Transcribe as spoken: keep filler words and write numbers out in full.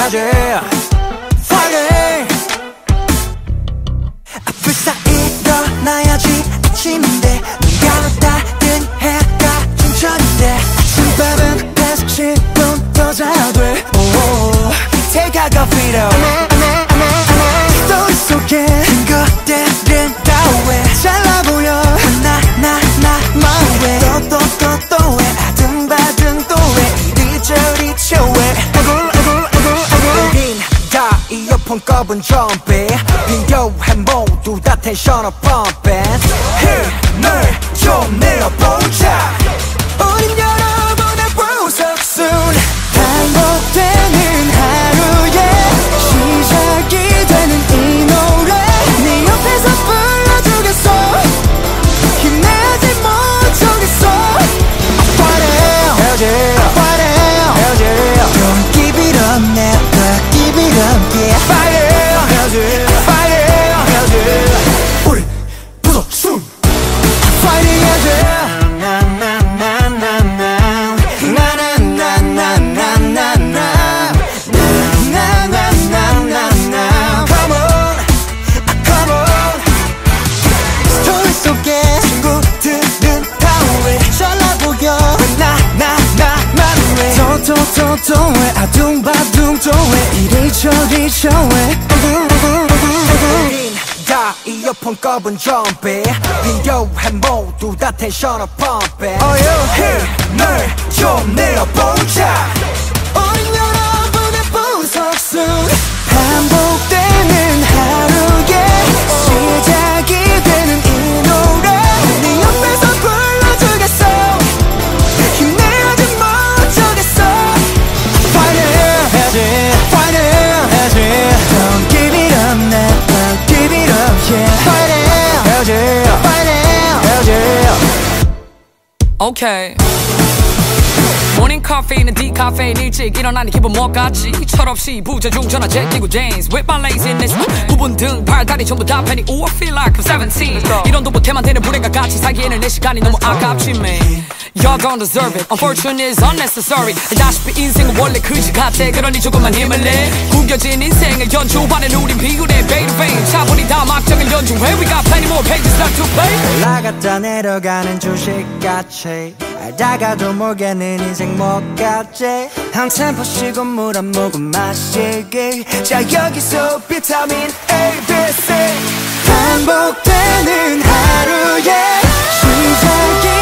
Friday Friday 앞을 일어나야지 아침인데 눈 감았다는 해가 춘천인데 아침밥은 계속 십 분 더 자야 돼 Take a coffee 스토리 속에 큰 것들은 다 왜 잘나 보여 나 나 나 마음에 또 또 또 또 왜 아등바등 또 왜 이리저리 쳐왜 아굴 아굴 아굴 아굴 우린 다 이어폰 꼽은 좀비 비교해 모두 다 텐션을 펌핑 힘을 좀 내어보자 우린 여러분의 보석순 반복되는 하루에 시작이 되는 이 노래 네 옆에서 불러주겠어 힘내지 못하겠어 Friday Friday Don't give it up never give it up yeah Friday Friday 우리 부석순 Friday 또또또왜 아둥바둥 또왜 이리저리 저왜 우린 다 이어폰 꼽은 좀비 비교해 모두 다 텐션을 펌핑 힘을 좀 내어보자 우린 여러분의 보석순 반복되는 하루에 시작이 되는 이 노래 네 옆에서 불러주겠어 힘내지 못하겠어 Friday Friday Don't give it up never give it up yeah Friday Friday Okay 모닝 카페인은 디카페인 일찍 일어나니 기분 뭐같지 철없이 부재중 전화 제끼고 dance With my laziness 부분 등 팔다리 전부 다 패니 Ooh I feel like I'm seventeen 이런 도 못해만 되는 불행과 같이 살기에는 내 시간이 너무 아깝지 man Y'all don't deserve it Unfortunate is unnecessary 알다시피 인생은 원래 그지 같아 그러니 조금만 힘을 내 구겨진 인생을 연주반엔 우린 비굴해 베이르베인 차분히 다음 악정을 연주해 We got plenty more pages left to play 올라갔다 내려가는 주식같이 알다가도 모르겠는 인생 뭐같지 한 템포 쉬고 물 한 모금 마시기 자 여기서 비타민 A, B, C 반복되는 하루에 시작이